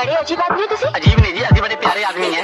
बड़े अजीब आदमी हो तुसी। अजीब नहीं जी, अजी बड़े प्यारे आदमी हैं।